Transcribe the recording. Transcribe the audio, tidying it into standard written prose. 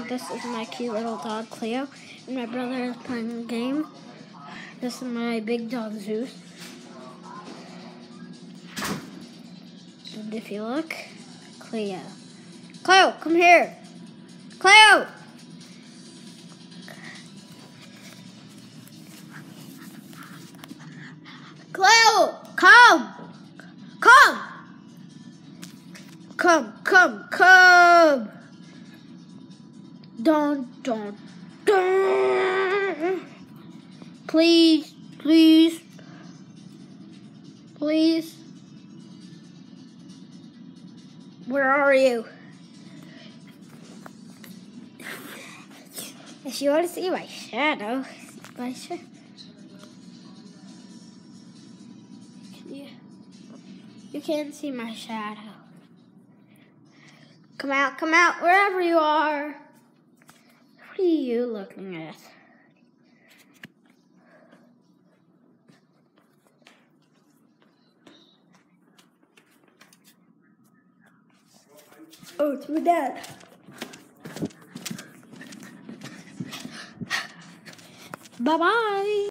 This is my cute little dog, Cleo, and my brother is playing a game. This is my big dog, Zeus. And if you look, Cleo. Cleo, come here. Cleo! Cleo, come! Come! Come! Don't. Please. Where are you? If you want to see my shadow, you can't see my shadow. Come out, wherever you are. What are you looking at? Oh, it's my dad. Bye-bye.